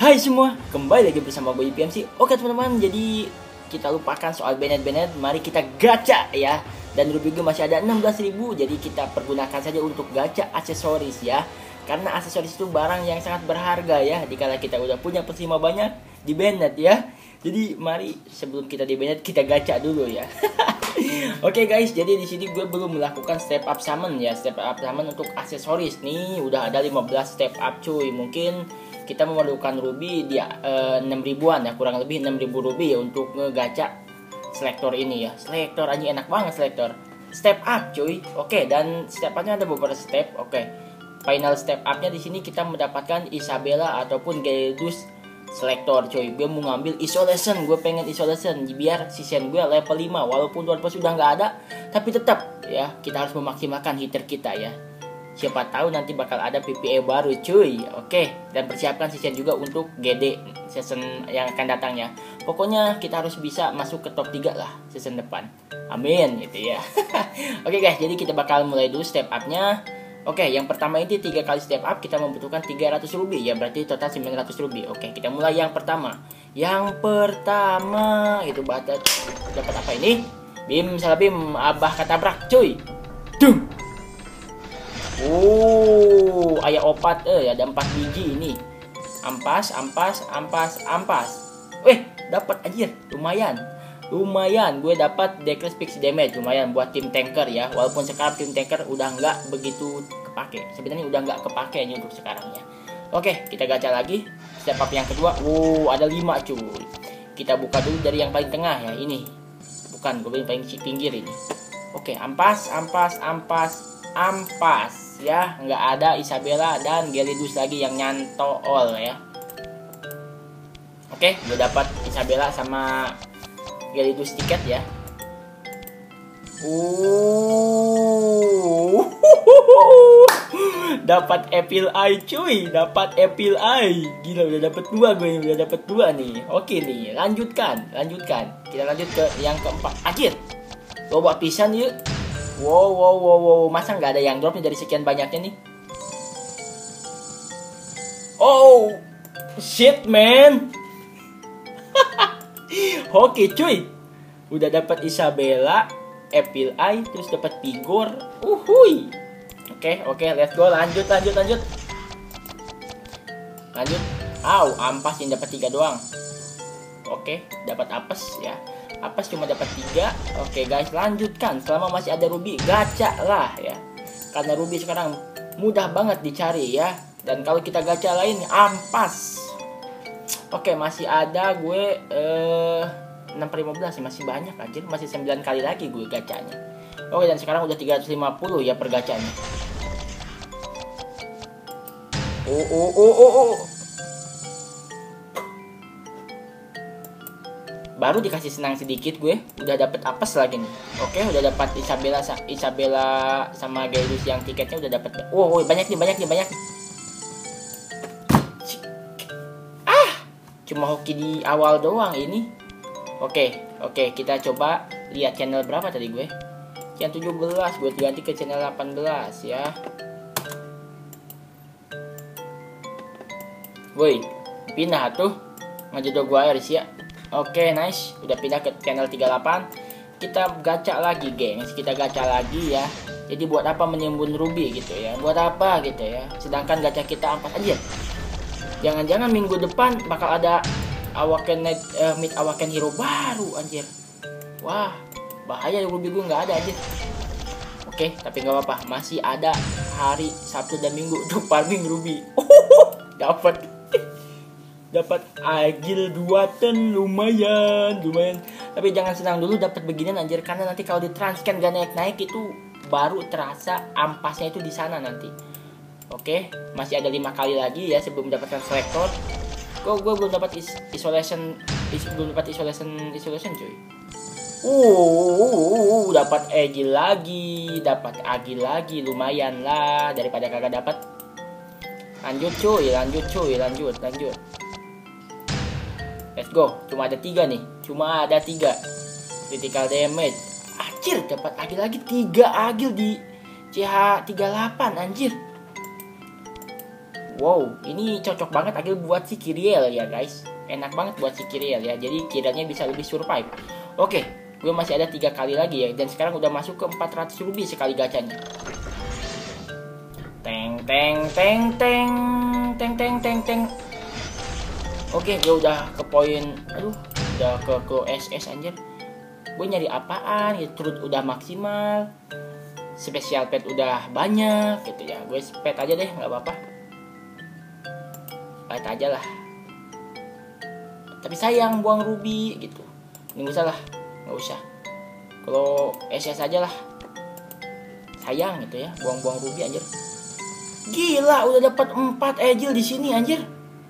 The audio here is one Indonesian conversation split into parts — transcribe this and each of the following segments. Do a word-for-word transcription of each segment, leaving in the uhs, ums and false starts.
Hai semua, kembali lagi bersama gue P M C. Oke teman-teman, jadi kita lupakan soal Bennett-Bennett. Mari kita gacha ya. Dan ruby gue masih ada enam belas ribu. Jadi kita pergunakan saja untuk gacha aksesoris ya. Karena aksesoris itu barang yang sangat berharga ya. Dikala kita udah punya plus lima banyak di Bennett ya. Jadi mari sebelum kita di Bennett kita gacha dulu ya. Oke okay guys, jadi di sini gue belum melakukan step up summon ya. Step up summon untuk aksesoris nih udah ada lima belas step up cuy. Mungkin kita memerlukan ruby di uh, enam ribuan ya, kurang lebih enam ribu ruby ya untuk ngegacha selektor ini ya. Selektor aja enak banget selektor. Step up cuy. Oke, okay, dan step upnya ada beberapa step. Oke. Okay. Final step upnya di sini kita mendapatkan Isabella ataupun Gyarados selektor cuy. Gue mau ngambil isolation, gue pengen isolation biar season gue level lima walaupun dua sudah nggak ada, tapi tetap ya kita harus memaksimalkan hitter kita ya. Siapa tahu nanti bakal ada P P E baru cuy. Oke, dan persiapkan season juga untuk G D season yang akan datang ya. Pokoknya kita harus bisa masuk ke top tiga lah season depan. Amin gitu ya. Oke guys, jadi kita bakal mulai dulu step up-nya. Oke, yang pertama ini tiga kali step up kita membutuhkan tiga ratus ruby ya, berarti total sembilan ratus ruby. Oke, kita mulai yang pertama. Yang pertama itu dapat dapat apa ini? Bim salah bim abah katabrak cuy. Duh. Oh, ayah opat eh ada empat biji ini. Ampas, ampas, ampas, ampas. Weh, dapat anjir, lumayan. Lumayan, gue dapat decrease fixed damage, lumayan buat tim tanker ya. Walaupun sekarang tim tanker udah nggak begitu kepake. Sebenarnya udah nggak kepake ini untuk sekarang ya. Oke, kita gacha lagi. Step up yang kedua. Wow, ada lima cuy. Kita buka dulu dari yang paling tengah ya, ini. Bukan, gue paling pinggir ini. Oke, ampas, ampas, ampas, ampas. Ya, nggak ada Isabella dan Gyarados lagi yang nyantol ya. Oke, gue dapat Isabella sama Gyarados tiket ya. Uh, dapat Apple Eye cuy, dapat Apple Eye. Gila, udah dapat dua gue, udah dapat dua nih. Oke nih, lanjutkan, lanjutkan. Kita lanjut ke yang keempat. Akhir, coba pisan yuk. Wow, wow, wow, wow. Masa nggak ada yang drop nih dari sekian banyaknya nih? Oh, shit man. Oke cuy, udah dapat Isabella, Apple Eye, terus dapat Vigor. Uhuy. Oke, oke, let's go. Lanjut, lanjut, lanjut. Lanjut. Au, ampas yang dapat tiga doang. Oke, dapat apes ya. Apes cuma dapat tiga. Oke guys, lanjutkan. Selama masih ada ruby, gacha lah ya. Karena ruby sekarang mudah banget dicari ya. Dan kalau kita gacha lain, ampas. Oke, masih ada gue eh, enam per lima belas masih banyak anjir. Masih sembilan kali lagi gue gacanya. Oke, dan sekarang udah tiga ratus lima puluh ya per gacanya. Oh, oh, oh, oh, oh. Baru dikasih senang sedikit gue udah dapet apes lagi nih. Oke, udah dapat Isabella Isabella sama Gyarados yang tiketnya udah dapet. Wow, wow, banyak nih, banyak nih, banyak nih. Ah, cuma hoki di awal doang ini. Oke, oke, kita coba lihat channel berapa tadi gue. Yang tujuh belas, gue ganti ke channel delapan belas ya. Woi, pindah tuh. Ngajodoh gue air sih ya. Oke, nice. Udah pindah ke channel tiga puluh delapan. Kita gacha lagi, gengs. Kita gacha lagi ya. Jadi buat apa menimbun ruby gitu ya? Buat apa gitu ya? Sedangkan gacha kita ampas aja. Jangan-jangan minggu depan bakal ada Awaken uh, Mid Awaken Hero baru anjir. Wah, bahaya ruby gue nggak ada aja. Oke, tapi nggak apa-apa. Masih ada hari Sabtu dan Minggu untuk farming ruby. Dapat. Dapat agil dua ton, lumayan, lumayan. Tapi jangan senang dulu dapat beginian anjir, karena nanti kalau ditranscan gak naik-naik itu baru terasa ampasnya itu di sana nanti. Oke, masih ada lima kali lagi ya sebelum mendapatkan selektor. Gue gue belum dapat is isolation, is belum dapat isolation, isolation cuy. Uh, dapat agil lagi, dapat agil lagi, lumayan lah daripada kagak dapat. Lanjut cuy, lanjut cuy, lanjut, lanjut. Let's go. Cuma ada tiga nih. Cuma ada tiga. Critical damage. Anjir, dapat agil lagi. Tiga agil di C H tiga puluh delapan. Anjir. Wow, ini cocok banget Agil buat si Kiriel ya guys. Enak banget buat si Kiriel ya. Jadi Kirielnya bisa lebih survive. Oke, gue masih ada tiga kali lagi ya. Dan sekarang udah masuk ke empat ratus ruby sekali gacanya. Teng teng teng teng teng teng teng teng. Oke, gue udah ke poin. Aduh, udah ke ke S S anjir. Gue nyari apaan gitu, turut udah maksimal. Special pet udah banyak gitu ya. Gue pet aja deh, nggak apa-apa. Pet aja lah. Tapi sayang buang ruby gitu. Ini gak usah lah, nggak usah. Kalau S S aja lah. Sayang gitu ya, buang-buang ruby anjir. Gila, udah dapat empat Egil di sini anjir.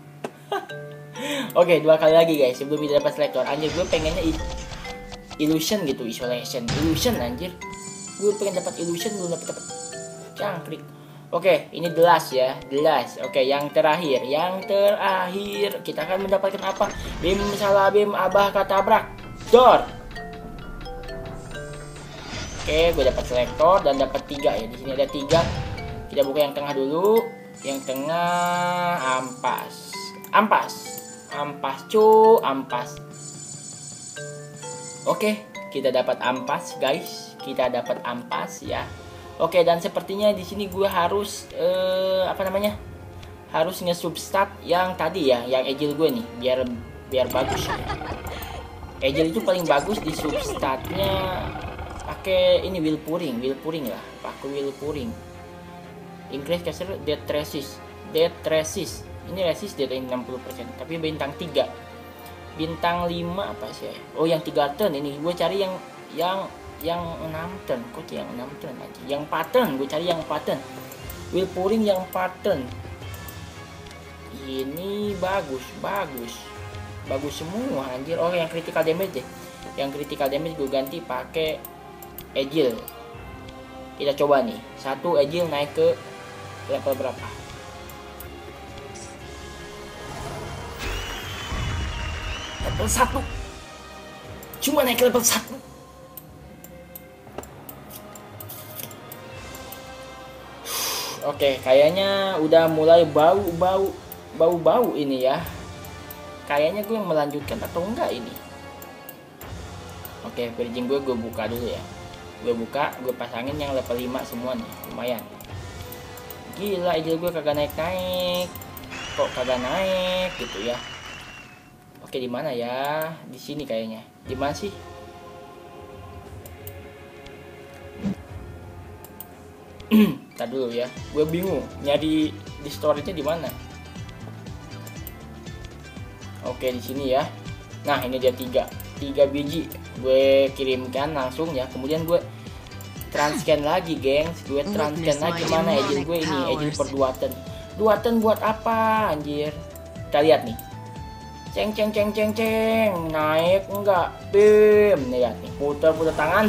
Oke, dua kali lagi guys sebelum kita dapat selector. Anjir, gue pengennya illusion gitu, isolation, illusion anjir. Gue pengen dapat illusion belum dapat dapat cangkrik. Oke, ini the last ya, the last. Oke, yang terakhir, yang terakhir kita akan mendapatkan apa? Bim salabim abah katabrak. Dor. Oke, gue dapat selector dan dapat tiga ya. Di sini ada tiga. Kita buka yang tengah dulu. Yang tengah ampas, ampas, ampas cu, ampas. Oke, kita dapat ampas guys. Kita dapat ampas ya. Oke, dan sepertinya di sini gue harus eh, apa namanya? Harus nge-substat yang tadi ya, yang Egil gue nih, biar biar bagus. Egil itu paling bagus di substatnya pakai ini wheel puring, wheel puring lah, pakai wheel puring. Increase caster death resist, death resist. Ini resist death enam puluh persen, tapi bintang tiga. Bintang lima apa sih? Oh, yang tiga turn ini. Gue cari yang yang yang enam turn. Kok yang enam turn aja? Yang pattern, gue cari yang pattern. Wheel puring yang pattern. Ini bagus, bagus. Bagus semua anjir. Oh, yang critical damage deh. Yang critical damage gue ganti pakai Egil. Kita coba nih. Satu Egil naik ke level berapa? Level satu. Cuma naik ke level satu. Oke, kayaknya udah mulai bau-bau bau-bau ini ya. Kayaknya gue yang melanjutkan atau enggak ini. Oke, bridging gue gue buka dulu ya. Gue buka, gue pasangin yang level lima semua nih, lumayan. Gila, Egil gue kagak naik-naik. Kok kagak naik gitu ya. Oke, di mana ya? Di sini kayaknya. Di mana sih? Tadi dulu ya, gue bingung nyari di storage-nya di mana. Oke, di sini ya. Nah, ini dia tiga, tiga biji. Gue kirimkan langsung ya. Kemudian gue transcan lagi, gengs. Gue transcan lagi mana Egil gue ini, Egil per dua ton. dua ton buat apa, anjir? Kita lihat nih. Ceng ceng ceng ceng ceng, naik enggak? Bim, lihat nih, putar-putar tangan.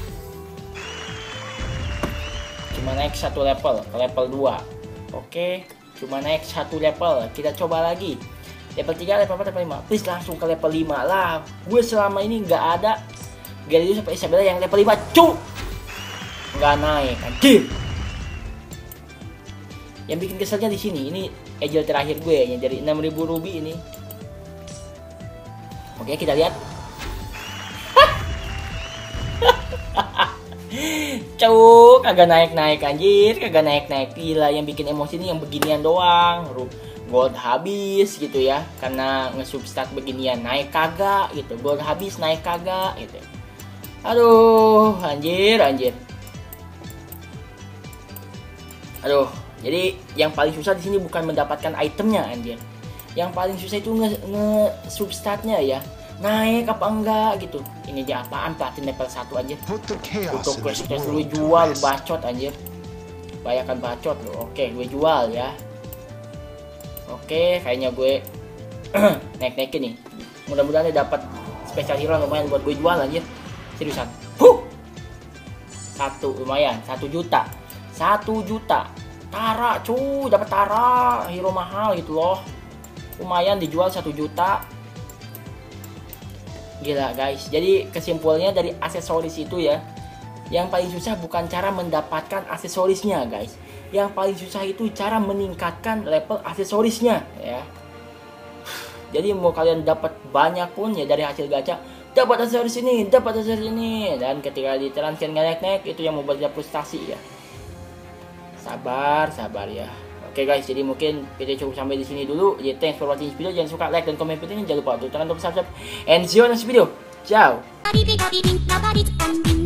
Cuma naik satu level ke level dua. Oke, cuma naik satu level. Kita coba lagi. Level tiga, level empat, level lima. Please langsung ke level lima lah. Gue selama ini nggak ada Galio sampai Isabella yang level lima, cu. Nggak naik, anjir. Yang bikin keselnya di sini, ini Egil terakhir gue ya, dari enam ribu ruby ini. Oke, kita lihat. Cuk, kagak naik-naik anjir, kagak naik-naik. Gila, yang bikin emosi ini yang beginian doang. Gold habis gitu ya, karena nge-substat beginian, naik kagak gitu. Gold habis, naik kagak gitu. Aduh, anjir, anjir. Aduh, jadi yang paling susah di sini bukan mendapatkan itemnya anjir. Yang paling susah itu nge-substatnya ya. Naik apa enggak gitu. Ini dia apaan, platin level satu anjir. Untuk quest quest lu jual, bacot anjir. Bayangkan bacot lo. Oke, gue jual ya. Oke, kayaknya gue naik-naikin nih. Mudah-mudahan dia dapat special hero lumayan buat gue jual anjir. Seriusan. Huh. Satu lumayan, satu juta. Satu juta. Tara cuy, dapat Tara, hero mahal gitu loh. Lumayan dijual satu juta. Gila guys, jadi kesimpulannya dari aksesoris itu ya, yang paling susah bukan cara mendapatkan aksesorisnya guys. yang paling susah itu cara meningkatkan level aksesorisnya ya. Jadi mau kalian dapat banyak pun ya dari hasil gacha, dapat aksesoris ini, dapat aksesoris ini, dan ketika ditransaksi nggak naik-naik, itu yang membuat kita frustasi ya. Sabar, sabar ya. Oke guys, jadi mungkin video cukup sampai di sini dulu. Jadi thanks for watching this video. Jangan suka like dan komen video ini, jangan lupa untuk tekan tombol subscribe. And see you on next video. Ciao.